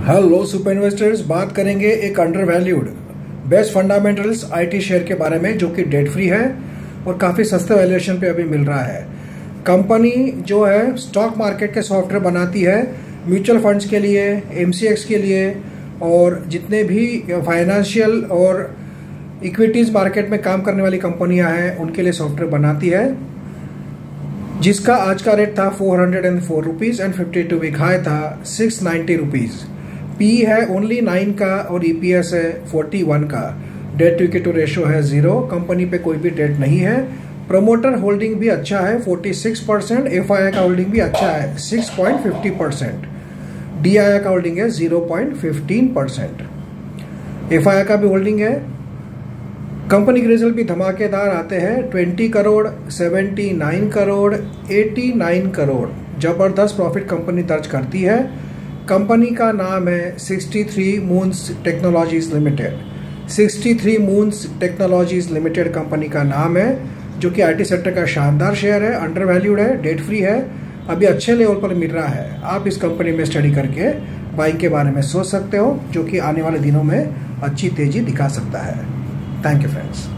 Hello super investors, बात करेंगे एक undervalued best fundamentals IT share के बारे में जो कि डेट फ्री है और काफ़ी सस्ते वैल्यूएशन पे अभी मिल रहा है। कंपनी जो है स्टॉक मार्केट के सॉफ्टवेयर बनाती है म्यूचुअल फंड्स के लिए, एमसीएक्स के लिए और जितने भी फाइनेंशियल और इक्विटीज़ मार्केट में काम करने वाली कंपनियां हैं उनके लिए सॉफ्टवेयर बनाती है, जिसका आज का रेट था 404 रुपीज़ एंड 52 वीक हाई था 690 रुपीज़। पी है ओनली 9 का और ईपीएस है 41 का। डेट टू इक्विटी रेशो है 0। कंपनी पे कोई भी डेट नहीं है। प्रमोटर होल्डिंग भी अच्छा है 46%। एफआईआई का होल्डिंग भी अच्छा है 6.50%। डीआईआई का होल्डिंग है 0.15%। एफआईआई का भी होल्डिंग है। कंपनी के रिजल्ट भी धमाकेदार आते हैं। 20 करोड़, 79 करोड़, 89 करोड़, जबरदस्त प्रॉफिट कंपनी दर्ज करती है। कंपनी का नाम है 63 moons technologies limited. 63 moons technologies limited company का नाम है, जो कि आईटी सेक्टर का शानदार शेयर है, अंडर वैल्यूड है, डेट फ्री है, अभी अच्छे लेवल पर मिल रहा है। आप इस कंपनी में स्टडी करके बाइंग के बारे में सोच सकते हो, जो कि आने वाले दिनों में अच्छी तेजी दिखा सकता है। Thank you friends.